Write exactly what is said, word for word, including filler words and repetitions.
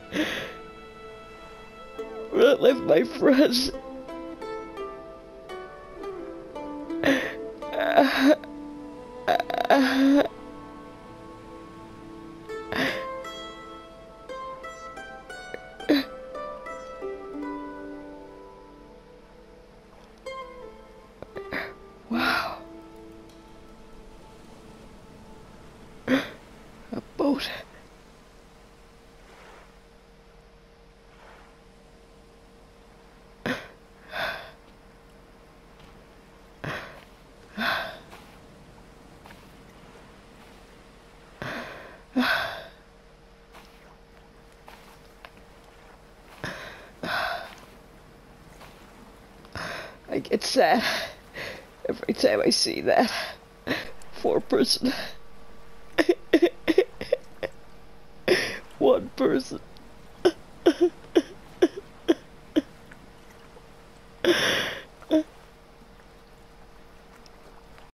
When I left my friends. Wow. A boat. I get sad every time I see that four person. One person.